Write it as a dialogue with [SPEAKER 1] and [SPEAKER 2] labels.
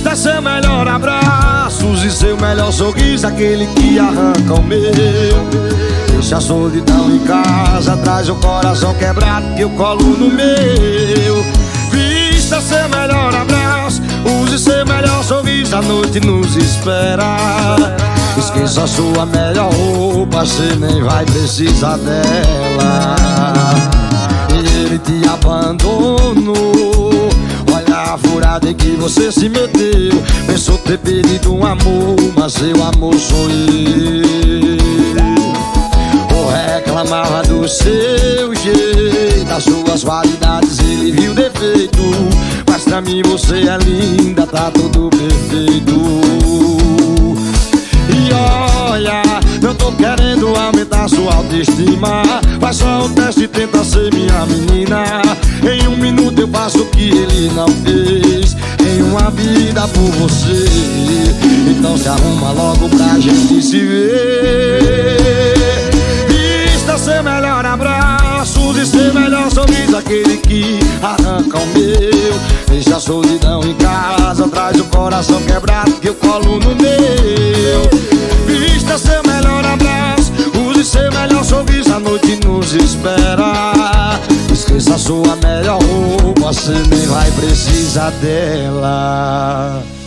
[SPEAKER 1] Vista seu melhor abraço e seu melhor sorriso, aquele que arranca o meu. Deixa a solidão em casa, traz o coração quebrado que eu colo no meu. Vista seu melhor abraço, use seu melhor sorriso, a noite nos espera. Esqueça a sua melhor roupa, você nem vai precisar dela. Ele te abandonou, olha a furada em que você se meteu. Pensou ter perdido um amor, mas seu amor sou eu. Reclamava do seu jeito, das suas qualidades ele viu defeito. Mas pra mim você é linda, tá tudo perfeito. E olha, não tô querendo aumentar sua autoestima, faz só um teste e tenta ser minha menina. Em um minuto eu faço o que ele não fez em uma vida por você. Então se arruma logo pra gente se ver. Seu melhor abraço e seu melhor sorriso, aquele que arranca o meu. Deixa a solidão em casa, traz o coração quebrado que eu colo no meu. Vista seu melhor abraço, use seu melhor sorriso, a noite nos espera. Esqueça a sua melhor roupa, você nem vai precisar dela.